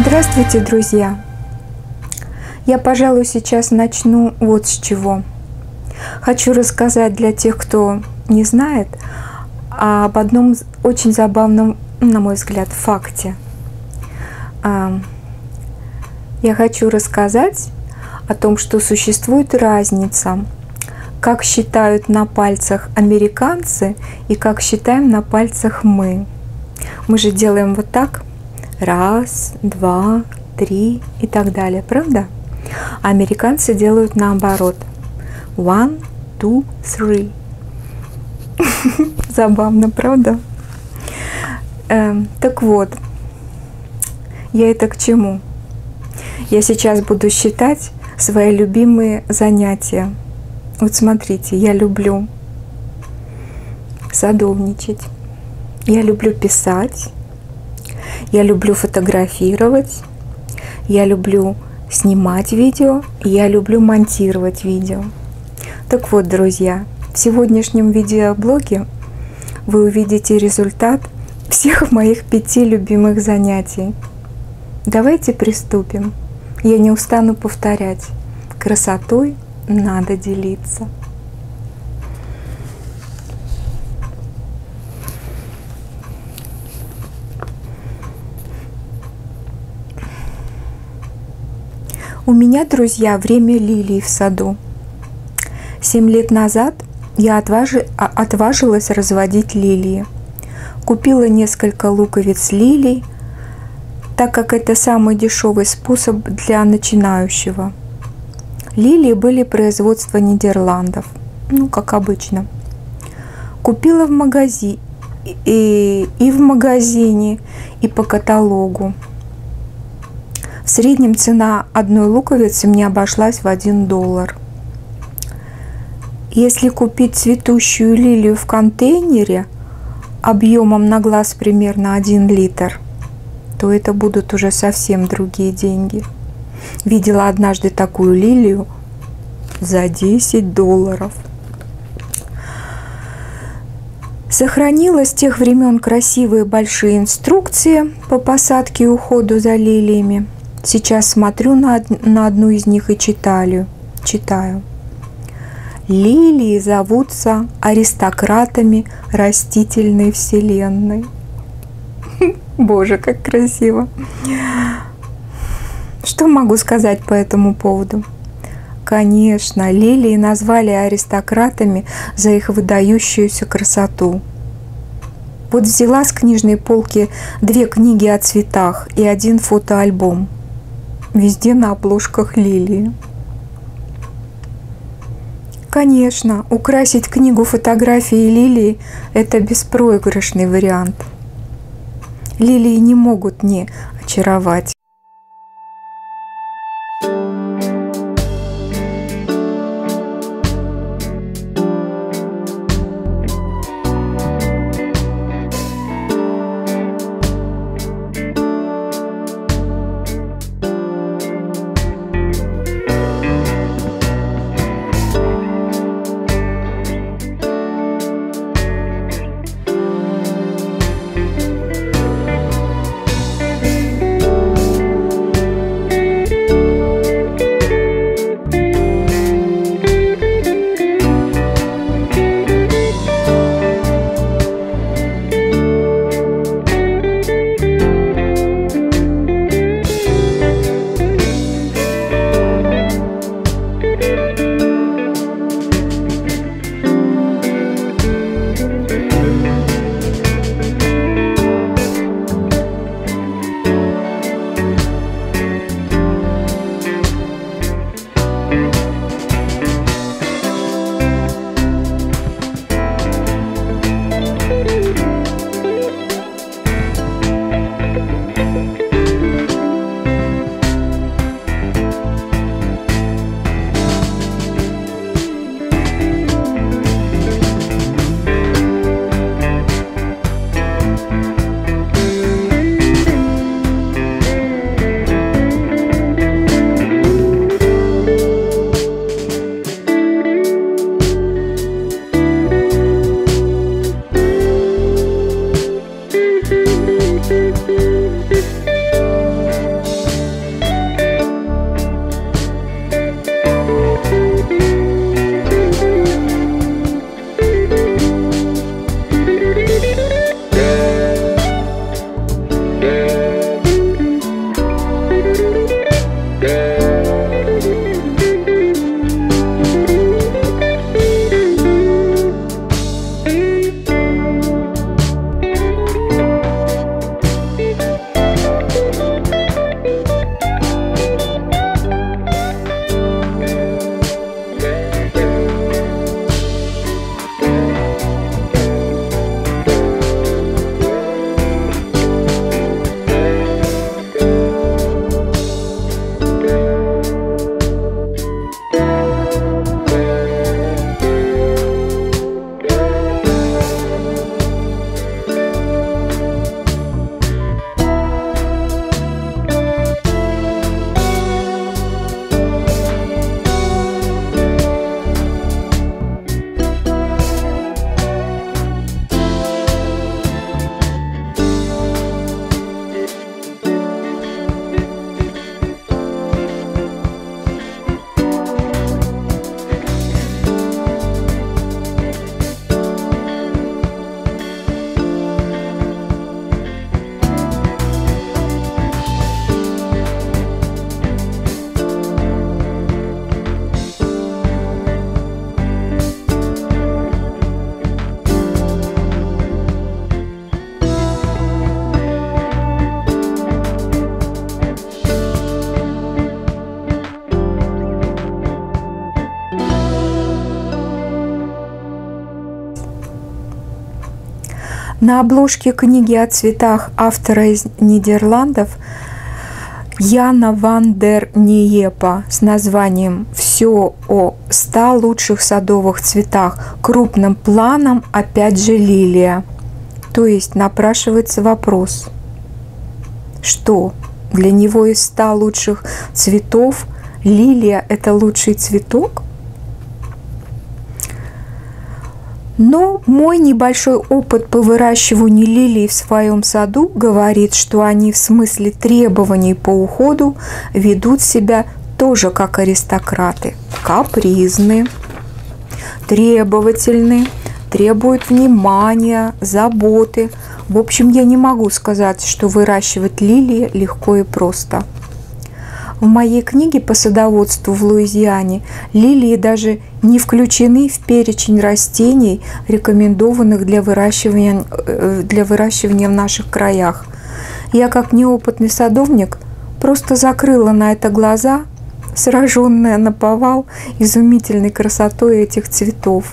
Здравствуйте, друзья! Я, пожалуй, сейчас начну вот с чего. Хочу рассказать для тех, кто не знает, об одном очень забавном, на мой взгляд, факте. Я хочу рассказать о том, что существует разница, как считают на пальцах американцы и как считаем на пальцах мы. Мы же делаем вот так. Раз, два, три и так далее, правда? А американцы делают наоборот. One, two, three. Забавно, правда? Так вот, я это к чему? Я сейчас буду считать свои любимые занятия. Вот смотрите, я люблю садовничать, я люблю писать, я люблю фотографировать, я люблю снимать видео, я люблю монтировать видео. Так вот, друзья, в сегодняшнем видеоблоге вы увидите результат всех моих 5 любимых занятий. Давайте приступим. Я не устану повторять. Красотой надо делиться. У меня, друзья, время лилий в саду. 7 лет назад я отважилась разводить лилии. Купила несколько луковиц лилий, так как это самый дешевый способ для начинающего. Лилии были производства Нидерландов, как обычно. Купила в магазине, и в магазине, и по каталогу. В среднем цена одной луковицы мне обошлась в $1. Если купить цветущую лилию в контейнере объемом на глаз примерно 1 литр, то это будут уже совсем другие деньги. Видела однажды такую лилию за $10. Сохранила с тех времен красивые большие инструкции по посадке и уходу за лилиями. Сейчас смотрю на одну из них и читаю. Лилии зовутся аристократами растительной вселенной. Боже, как красиво! Что могу сказать по этому поводу? Конечно, лилии назвали аристократами за их выдающуюся красоту. Вот взяла с книжной полки 2 книги о цветах и 1 фотоальбом. Везде на обложках лилии. Конечно, украсить книгу фотографией лилии – это беспроигрышный вариант. Лилии не могут не очаровать. На обложке книги о цветах автора из Нидерландов Яна ван дер Ниепа с названием «Все о 100 лучших садовых цветах», крупным планом опять же лилия. То есть напрашивается вопрос, что для него из 100 лучших цветов лилия – это лучший цветок? Но мой небольшой опыт по выращиванию лилий в своем саду говорит, что они в смысле требований по уходу ведут себя тоже как аристократы. Капризны, требовательны, требуют внимания, заботы. В общем, я не могу сказать, что выращивать лилии легко и просто. В моей книге по садоводству в Луизиане лилии даже не включены в перечень растений, рекомендованных для выращивания в наших краях. Я, как неопытный садовник, просто закрыла на это глаза, сраженная наповал изумительной красотой этих цветов.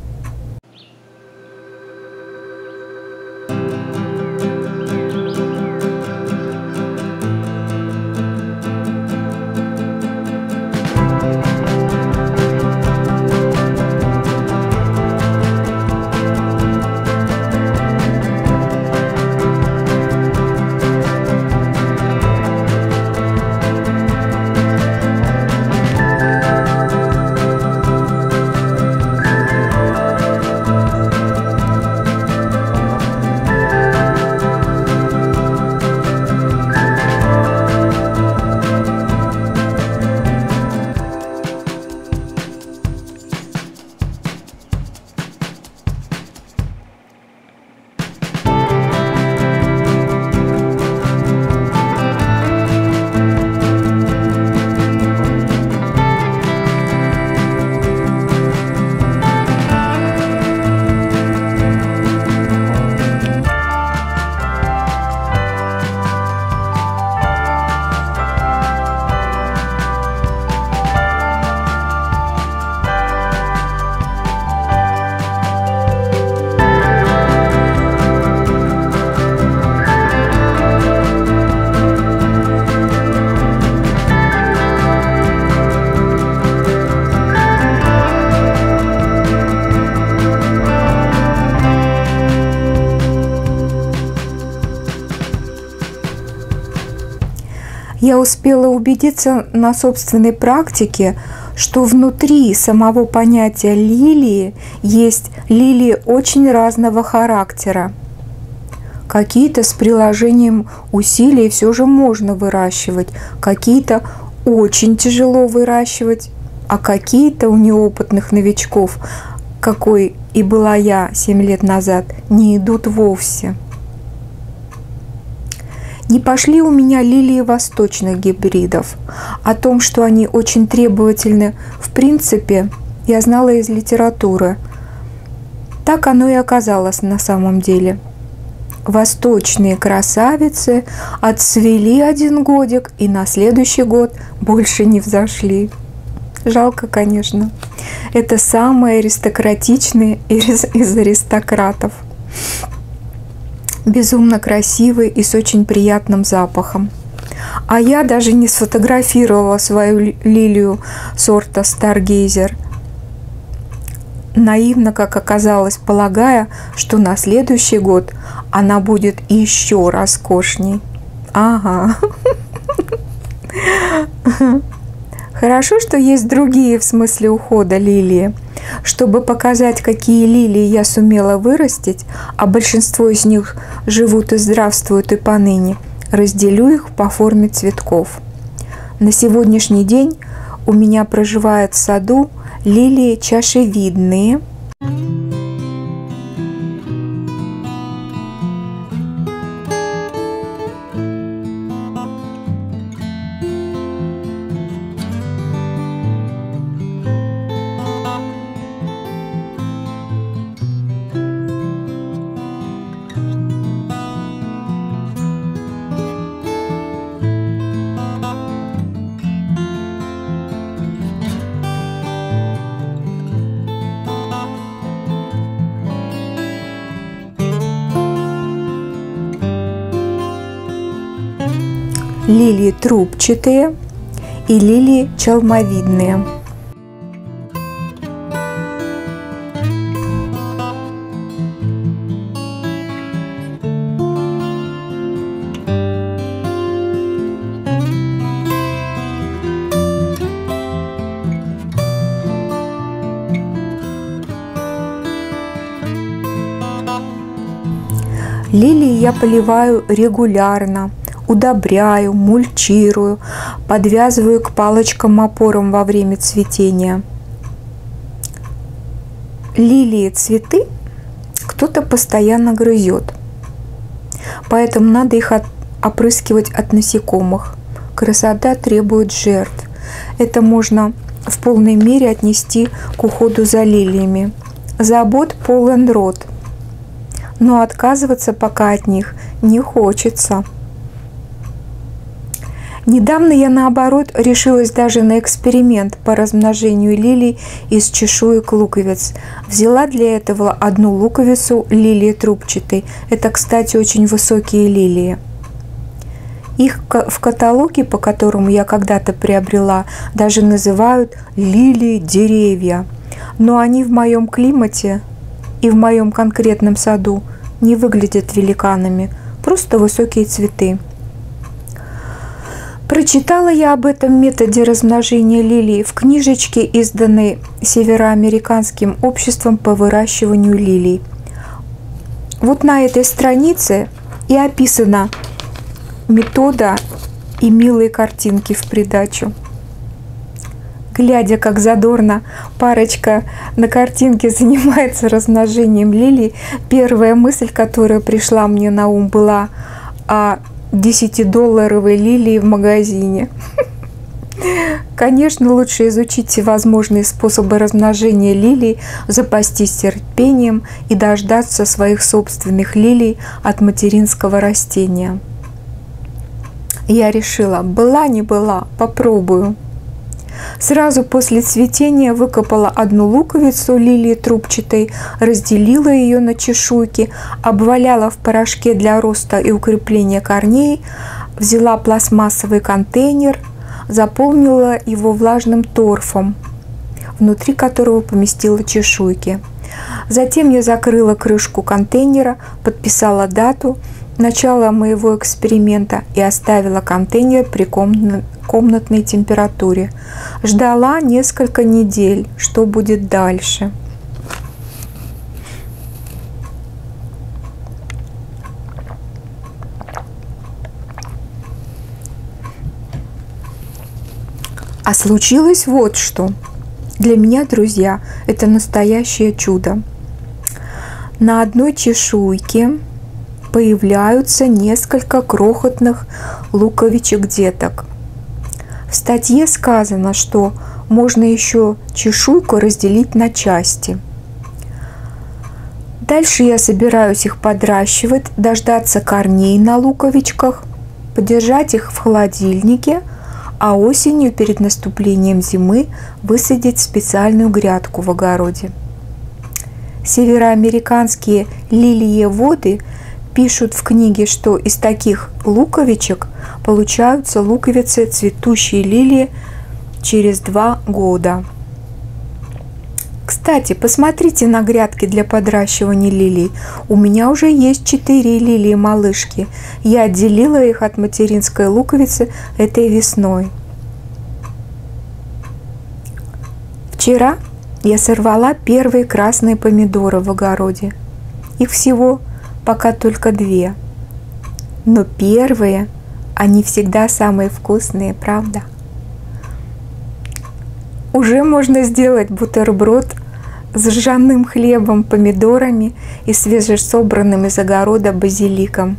Я успела убедиться на собственной практике, что внутри самого понятия лилии есть лилии очень разного характера. Какие-то с приложением усилий все же можно выращивать, какие-то очень тяжело выращивать, а какие-то у неопытных новичков, какой и была я 7 лет назад, не идут вовсе. Не пошли у меня лилии восточных гибридов. О том, что они очень требовательны, в принципе, я знала из литературы. Так оно и оказалось на самом деле. Восточные красавицы отцвели 1 годик и на следующий год больше не взошли. Жалко, конечно. Это самые аристократичные из аристократов. Безумно красивый и с очень приятным запахом. А я даже не сфотографировала свою лилию сорта Stargazer, наивно, как оказалось, полагая, что на следующий год она будет еще роскошней. Ага. Хорошо, что есть другие в смысле ухода лилии. Чтобы показать, какие лилии я сумела вырастить, а большинство из них живут и здравствуют и поныне, разделю их по форме цветков. На сегодняшний день у меня проживают в саду лилии чашевидные, лилии трубчатые и лилии чалмовидные. Лилии я поливаю регулярно, удобряю, мульчирую, подвязываю к палочкам-опорам во время цветения. Лилии цветы кто-то постоянно грызет, поэтому надо их опрыскивать от насекомых. Красота требует жертв. Это можно в полной мере отнести к уходу за лилиями. Забот полон рот, но отказываться пока от них не хочется. Недавно я, наоборот, решилась даже на эксперимент по размножению лилий из чешуек луковиц. Взяла для этого одну луковицу лилии трубчатой. Это, кстати, очень высокие лилии. Их в каталоге, по которому я когда-то приобрела, даже называют лилии-деревья. Но они в моем климате и в моем конкретном саду не выглядят великанами, просто высокие цветы. Прочитала я об этом методе размножения лилий в книжечке, изданной Североамериканским обществом по выращиванию лилий. Вот на этой странице и описана метода и милые картинки в придачу. Глядя, как задорно парочка на картинке занимается размножением лилий, первая мысль, которая пришла мне на ум, была о 10-долларовой лилии в магазине. Конечно, лучше изучить всевозможные способы размножения лилий, запастись терпением и дождаться своих собственных лилий от материнского растения. Я решила, была не была, попробую. Сразу после цветения выкопала одну луковицу лилии трубчатой, разделила ее на чешуйки, обваляла в порошке для роста и укрепления корней, взяла пластмассовый контейнер, заполнила его влажным торфом, внутри которого поместила чешуйки. Затем я закрыла крышку контейнера, подписала дату начала моего эксперимента и оставила контейнер при комнатной температуре. Ждала несколько недель, что будет дальше. А случилось вот что. Для меня, друзья, это настоящее чудо. На одной чешуйке появляются несколько крохотных луковичек-деток. В статье сказано, что можно еще чешуйку разделить на части. Дальше я собираюсь их подращивать, дождаться корней на луковичках, подержать их в холодильнике, а осенью перед наступлением зимы высадить специальную грядку в огороде. Североамериканские лилиеводы пишут в книге, что из таких луковичек получаются луковицы цветущей лилии через 2 года. Кстати, посмотрите на грядки для подращивания лилий. У меня уже есть 4 лилии-малышки. Я отделила их от материнской луковицы этой весной. Вчера я сорвала первые красные помидоры в огороде. Их всего пока только 2. Но первые, они всегда самые вкусные, правда? Уже можно сделать бутерброд с ржаным хлебом, помидорами и свежесобранным из огорода базиликом.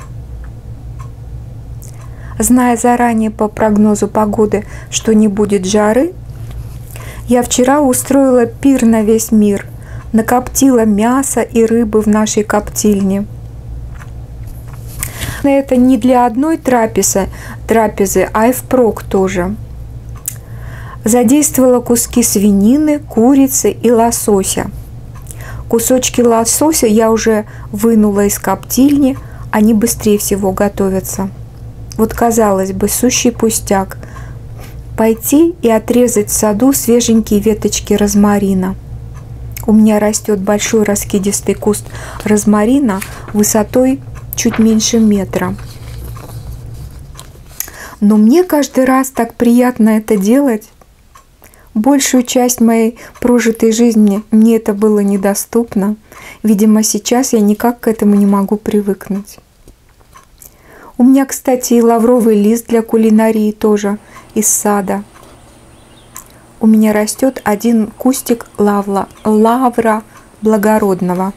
Зная заранее по прогнозу погоды, что не будет жары, я вчера устроила пир на весь мир, накоптила мясо и рыбы в нашей коптильне. Это не для одной трапезы, а и впрок тоже. Задействовала куски свинины, курицы и лосося. Кусочки лосося я уже вынула из коптильни, они быстрее всего готовятся. Вот казалось бы, сущий пустяк. Пойти и отрезать в саду свеженькие веточки розмарина. У меня растет большой раскидистый куст розмарина высотой чуть меньше метра. Но мне каждый раз так приятно это делать. Большую часть моей прожитой жизни мне это было недоступно. Видимо, сейчас я никак к этому не могу привыкнуть. У меня, кстати, и лавровый лист для кулинарии тоже из сада. У меня растет один кустик лавра благородного.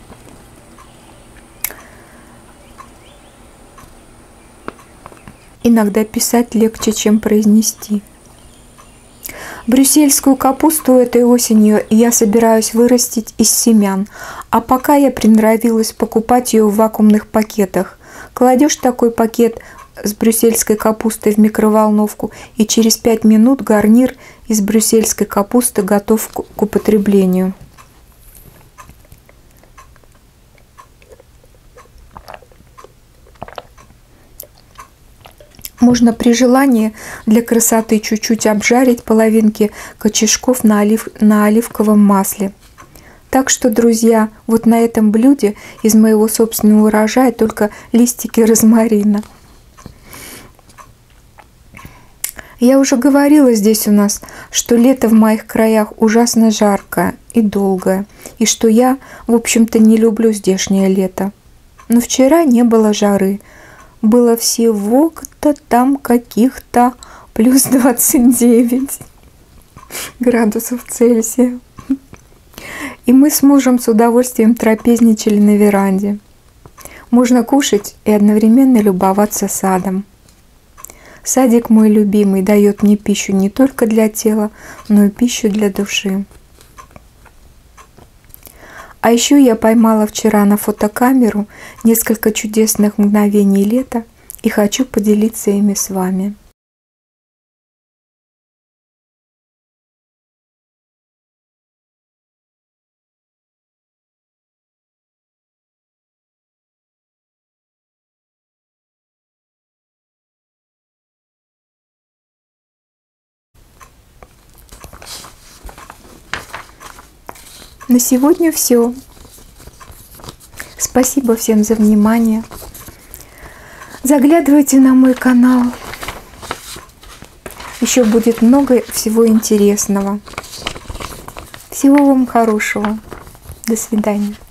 Иногда писать легче, чем произнести. Брюссельскую капусту этой осенью я собираюсь вырастить из семян, а пока я приноровилась покупать ее в вакуумных пакетах. Кладешь такой пакет с брюссельской капустой в микроволновку, и через 5 минут гарнир из брюссельской капусты готов к употреблению. Можно при желании для красоты чуть-чуть обжарить половинки кочешков на оливковом масле. Так что, друзья, вот на этом блюде из моего собственного урожая только листики розмарина. Я уже говорила здесь у нас, что лето в моих краях ужасно жаркое и долгое, и что я, в общем-то, не люблю здешнее лето. Но вчера не было жары. Было всего-то там каких-то плюс 29 градусов Цельсия. И мы с мужем с удовольствием трапезничали на веранде. Можно кушать и одновременно любоваться садом. Садик мой любимый дает мне пищу не только для тела, но и пищу для души. А еще я поймала вчера на фотокамеру несколько чудесных мгновений лета и хочу поделиться ими с вами. На сегодня все. Спасибо всем за внимание. Заглядывайте на мой канал. Еще будет много всего интересного. Всего вам хорошего. До свидания.